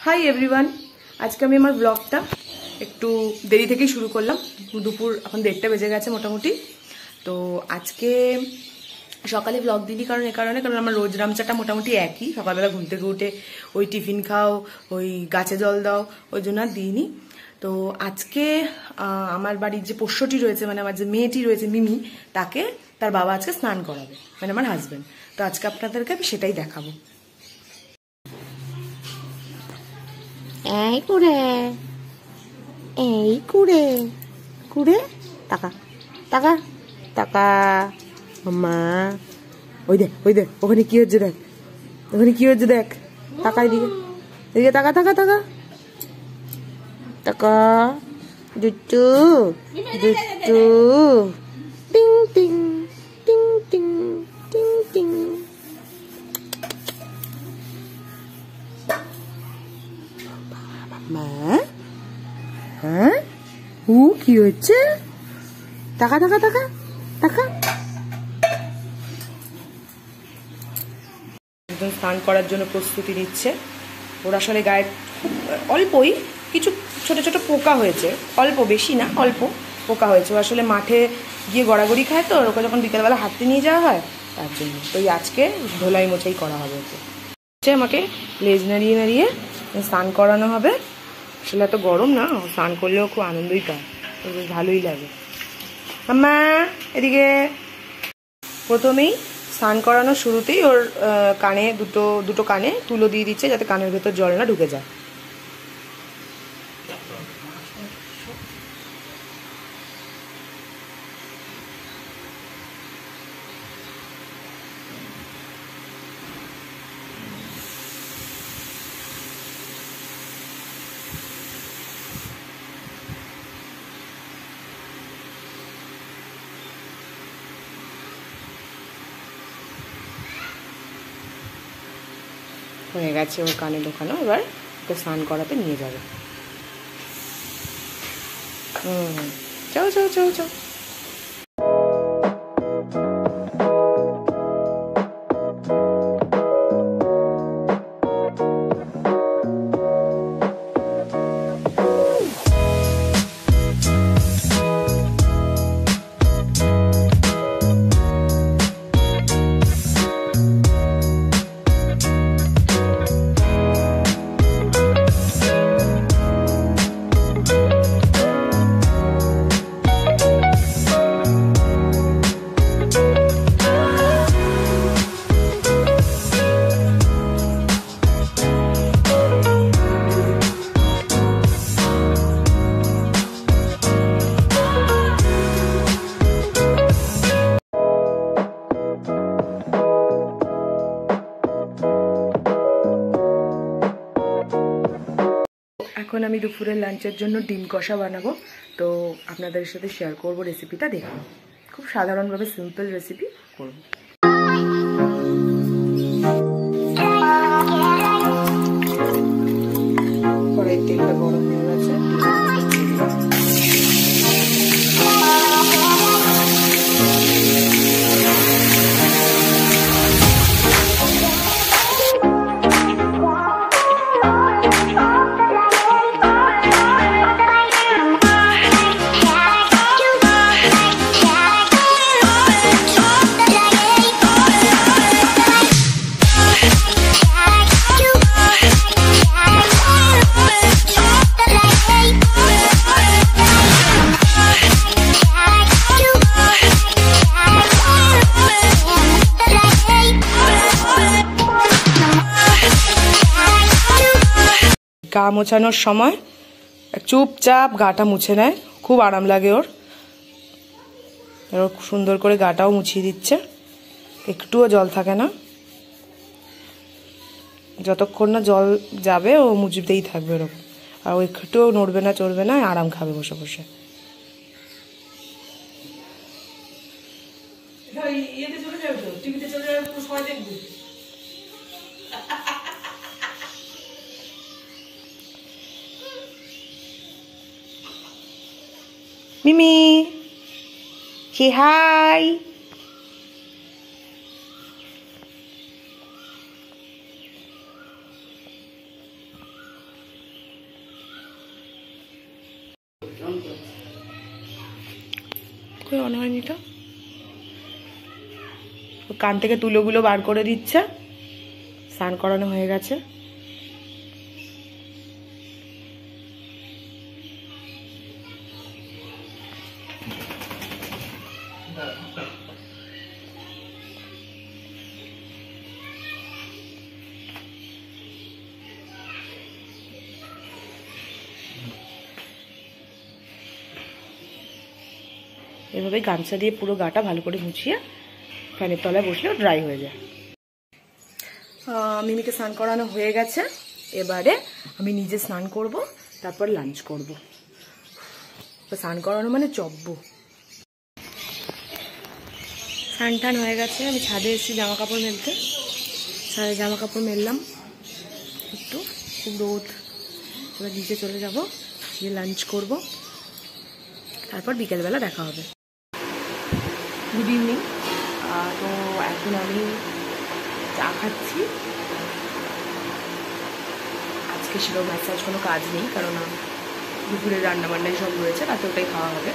Hi everyone, আজকে আমি আমার ব্লগটা একটু দেরি থেকেই শুরু করলাম। দুপুর এখন 1:30 বেজে গেছে মোটামুটি। তো আজকে সকালে ব্লগ দিই কারণ আমার রোজ রামচাটা মোটামুটি একই। সকালবেলা ঘুম থেকে উঠে ওই টিফিন খাও, ওই গাছে জল দাও, ওই জন্য আর দিইনি। তো আজকে আমার বাড়ির যে পোষ্যটি রয়েছে, মানে আমার যে মেয়েটি রয়েছে মিমি, তাকে তার বাবা আজকে স্নান করাবে, মানে আমার হাজব্যান্ড। তো আজকে আপনাদেরকে আমি সেটাই দেখাবো। এই কুড়ে কুড়ে তাকা তাকা তাকা মাম্মা, ওই দেখ ওখানে কি হচ্ছে দেখ, তাকা এদিকে তাকা তাকা তাকা তাকা দুটু দুটু টিং টিং টিং টিং টিং টিং। মা হ্যাঁ ও কি হচ্ছে, টাকা টাকা টাকা টাকা। একজন স্নান করার জন্য প্রস্তুতি নিচ্ছে। ওর আসলে গায়ে অল্পই কিছু ছোট ছোট পোকা হয়েছে, অল্প, বেশি না, অল্প পোকা হয়েছে। ও আসলে মাঠে গিয়ে গড়াগড়ি খায়, তো ওকে যখন বিকেলবেলা হাঁটতে নিয়ে যাওয়া হয় তার জন্য। তো আজকে ধোলাই মোছাই করা হবে ওকে। আমাকে লেজ নাড়িয়ে নাড়িয়ে স্নান করানো হবে। আসলে এত গরম না, স্নান করলেও খুব আনন্দই পায়, বেশ ভালোই লাগে। আম্মা এদিকে। প্রথমেই স্নান করানোর শুরুতেই ওর কানে দুটো কানে তুলো দিয়ে দিচ্ছে, যাতে কানের ভেতর জল না ঢুকে যায়। হয়ে গেছে ওর কানে ঢোকানো, এবার ওকে স্নান করাতে নিয়ে যাবে। চাও চাও চাও চাও। এখন আমি দুপুরের লাঞ্চের জন্য ডিম কষা বানাবো। তো আপনাদের সাথে শেয়ার করব রেসিপিটা, দেখুন। খুব সাধারণভাবে সিম্পল রেসিপি করব। কড়াইয়ের তেলটা গরম হয়ে গেছে। গা মোছানোর সময় চুপচাপ গাটা মুছে নেয়, খুব আরাম লাগে ওর। সুন্দর করে গাটাও মুছিয়ে দিচ্ছে, একটুও জল থাকে না। যতক্ষণ না জল যাবে ও মুছতেই থাকবে এরকম, আর ও একটুও নড়বে না চড়বে না, আরাম খাবে বসে বসে। Mimi, say hi. করে অন হয়নি তো, কান থেকে তুলোগুলো বার করে দিচ্ছে। স্নান করানো হয়ে গেছে। এভাবে গামছা দিয়ে পুরো গাটা ভালো করে মুছিয়ে ফ্যানের তলায় বসলেও ড্রাই হয়ে যায়। মিমিকে স্নান করানো হয়ে গেছে, এবারে আমি নিজে স্নান করব, তারপর লাঞ্চ করব। স্নান করানো মানে চব্ব। স্নান টান হয়ে গেছে, আমি ছাদে এসেছি জামা কাপড় মেলতে। ছাদে জামা কাপড় মেললাম একটু, খুব রোদ। এবার নিচে চলে যাব, গিয়ে লাঞ্চ করব, তারপর বিকেলবেলা দেখা হবে। Good evening. তো এখন আমি চা খাচ্ছি। আজকে সেরকম ম্যাসাজ কোনো কাজ নেই, কারণ দুপুরে রান্নাবান্নাই সব রয়েছে, রাতে ওটাই খাওয়া হবে।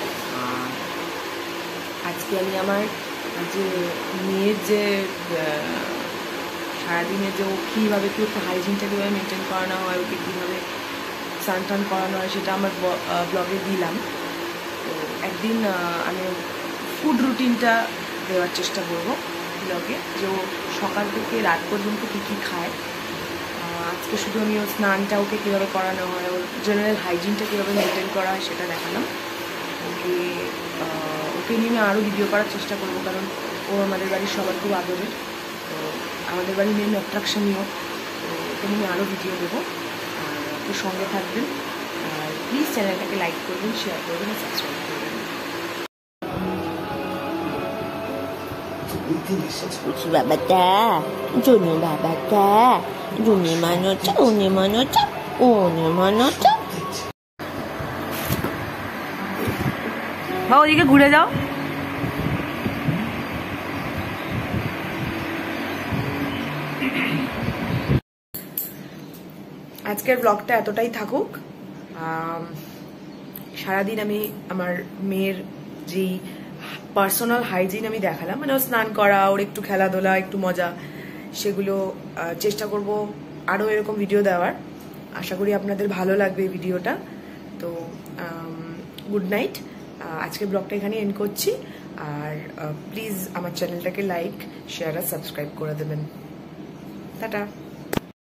আজকে আমি আমার যে মেয়ের যে সারাদিনে যে ও কীভাবে একটু হাইজিনটা কীভাবে মেনটেন করানো হয়, ওকে কীভাবে স্নান টান করানো হয়, সেটা আমার ব্লগে দিলাম। তো একদিন আমি ফুড রুটিনটা দেওয়ার চেষ্টা করবো ব্লগে, যে ও সকাল থেকে রাত পর্যন্ত কী কী খায়। আজকে শুধু আমি ওর স্নানটা ওকে কীভাবে করানো হয়, ওর জেনারেল হাইজিনটা কীভাবে মেনটেন করা হয় সেটা দেখালাম। ওকে নিয়ে আমি আরও ভিডিও করার চেষ্টা করবো, কারণ ও আমাদের বাড়ির সবার খুব আদরের। তো আমাদের বাড়ির মেন অ্যাট্রাকশনইও। তো ওকে নিয়ে আরও ভিডিও দেবো, আর ওর সঙ্গে থাকবেন। আর প্লিজ চ্যানেলটাকে লাইক করবেন, শেয়ার করবেন, আর সাবস্ক্রাইব করবেন। বাবাটা জুনি, বাবাটা জুনি মানোটা, উনি মানোটা, উনি মানোটা। বা ওদিকে ঘুরে যাও। আজকের ব্লগটা এতটাই থাকুক। সারাদিন আমি আমার মেয়ের যেই পার্সোনাল হাইজিন আমি দেখালাম, মানে ওর স্নান করা, ওর একটু খেলাধুলা, একটু মজা, সেগুলো চেষ্টা করব আরও এরকম ভিডিও দেওয়ার। আশা করি আপনাদের ভালো লাগবে এই ভিডিওটা। তো গুড নাইট। আজকের ব্লগটা এখানে এন্ড করছি। আর প্লিজ আমার চ্যানেলটাকে লাইক, শেয়ার আর সাবস্ক্রাইব করে দেবেন। টাটা।